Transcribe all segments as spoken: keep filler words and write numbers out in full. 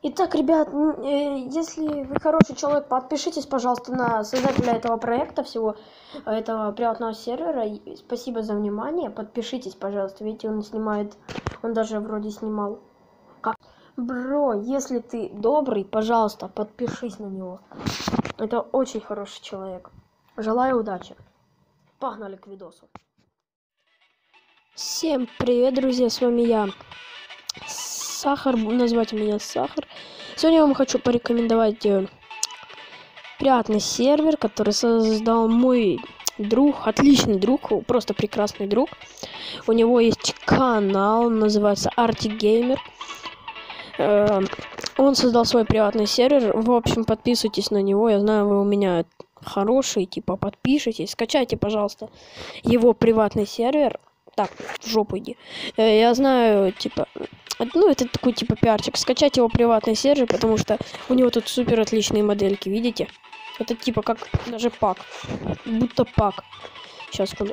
Итак, ребят, если вы хороший человек, подпишитесь, пожалуйста, на создателя этого проекта, всего этого приватного сервера. Спасибо за внимание. Подпишитесь, пожалуйста. Видите, он снимает, он даже вроде снимал. Как? Бро, если ты добрый, пожалуйста, подпишись на него. Это очень хороший человек. Желаю удачи. Погнали к видосу. Всем привет, друзья, с вами я, Сахар, назвать меня Сахар. Сегодня я вам хочу порекомендовать э, приятный сервер, который создал мой друг, отличный друг, просто прекрасный друг. У него есть канал, называется ArtyGamer. Э, он создал свой приватный сервер. В общем, подписывайтесь на него. Я знаю, вы у меня хорошие, типа подпишитесь. Скачайте, пожалуйста, его приватный сервер. Так, в жопу иди. Э, я знаю, типа... Ну, это такой типа пиарчик. Скачать его приватный сервер, потому что у него тут супер отличные модельки, видите? Это типа как даже пак. Будто пак. Сейчас, секунду.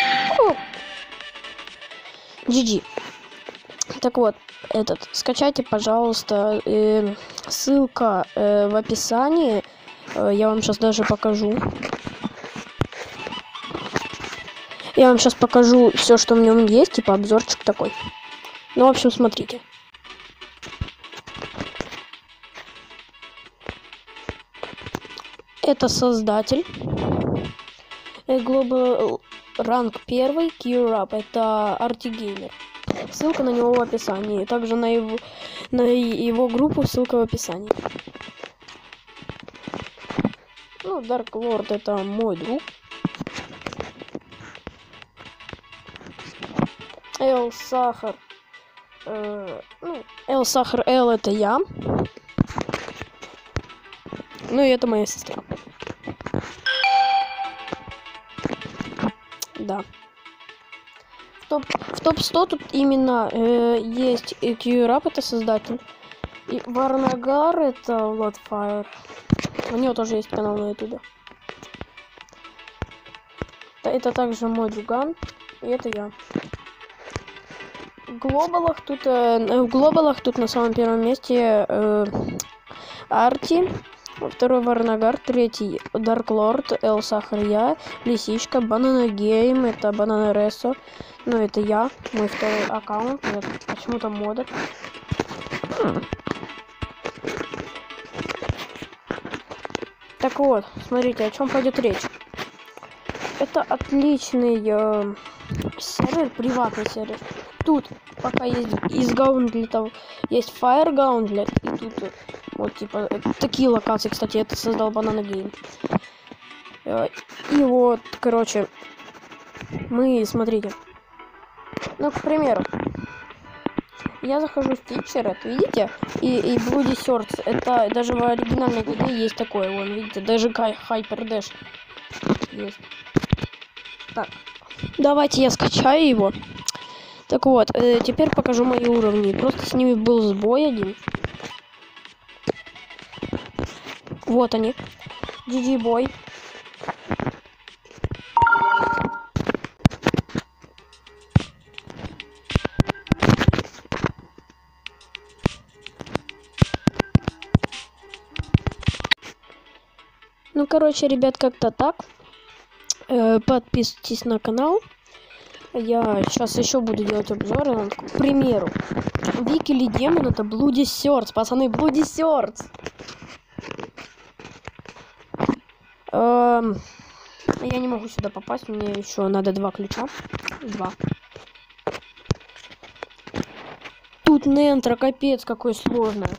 джи джи. Так вот, этот, скачайте, пожалуйста. Э, ссылка э, в описании. Э, я вам сейчас даже покажу. Я вам сейчас покажу все, что в нем есть, типа обзорчик такой. Ну, в общем, смотрите. Это создатель. Global ранг первый, Q-Rap. Это ArtyGamer. Ссылка на него в описании. Также на его, на его группу ссылка в описании. Ну, Dark Lord это мой друг. L Сахар. Э, ну, L Сахар L это я. Ну и это моя сестра. Да. В топ, в топ сто тут именно э, есть Q-Rap, это создатель. И Варнагар это Bloodfire. У него тоже есть канал на ютубе. Это также мой друган. И это я. В глобалах тут, э, в глобалах тут на самом первом месте э, Арти, второй Варнагар, третий Dark Lord, Эл Сахар я, Лисичка, Банана Гейм, это Банана Ресо, ну это я, мой второй аккаунт, почему-то модер. Так вот, смотрите, о чем пойдет речь. Это отличный э, сервер, приватный сервер. Тут пока есть из гаунтлетов, есть Fire Gauntlet, и тут вот типа такие локации, кстати, это создал Banana Game. И вот, короче, мы, смотрите, ну, к примеру, я захожу в Фичер, это видите, и, и Bloody Swords, это даже в оригинальной игре есть такое, вон, видите, даже Hyper Dash есть. Так, давайте я скачаю его. Так вот, э, теперь покажу мои уровни. Просто с ними был сбой один. Вот они. джи джи бой. Ну, короче, ребят, как-то так. Э, подписывайтесь на канал. Я сейчас еще буду делать обзоры. К примеру, Вик или Демон это Bloody Swords, пацаны, Bloody Swords. Эм, я не могу сюда попасть, мне еще надо два ключа. Два. Тут Нентра, капец, какой сложный.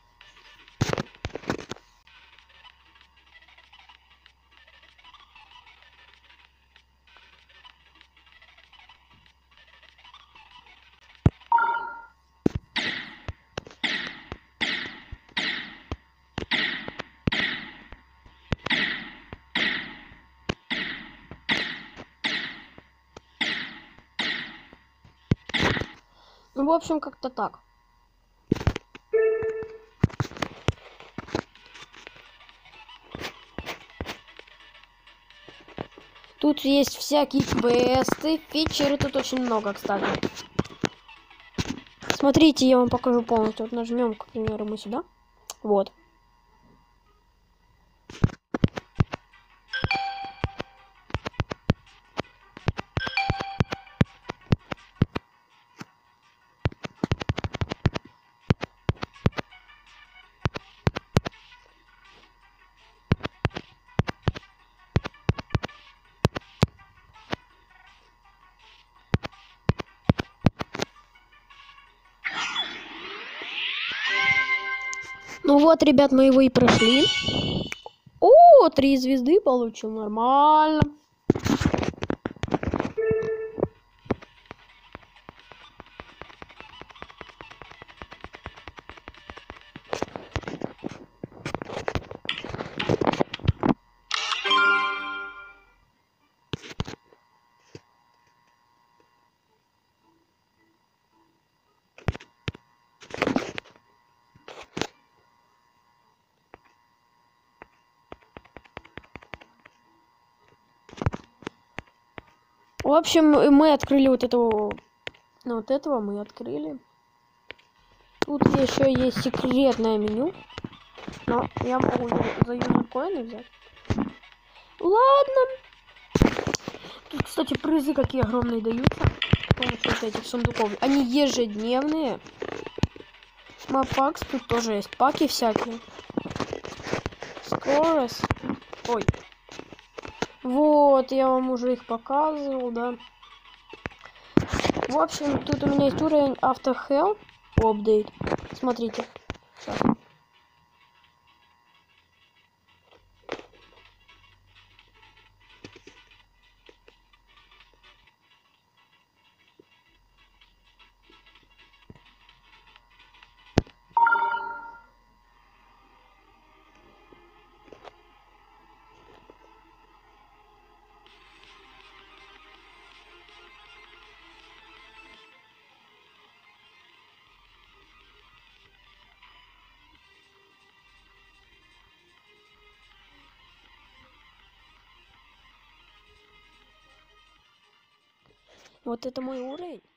Ну, в общем, как-то так. Тут есть всякие квесты, фичеры, тут очень много, кстати. Смотрите, я вам покажу полностью. Вот нажмем, к примеру, мы сюда. Вот. Ну вот, ребят, мы его и прошли. О, три звезды получил, нормально. В общем, мы открыли вот этого, ну, вот этого мы открыли. Тут еще есть секретное меню, но я могу за юзеркоины взять. Ладно. Тут, кстати, призы какие огромные даются. С помощью вот этих сундуков. Они ежедневные. Мапакс, тут тоже есть паки всякие. Скорость. Ой. Вот, я вам уже их показывал, да. В общем, тут у меня есть уровень автохелл апдейт. Смотрите. Сейчас. Вот это мой уровень.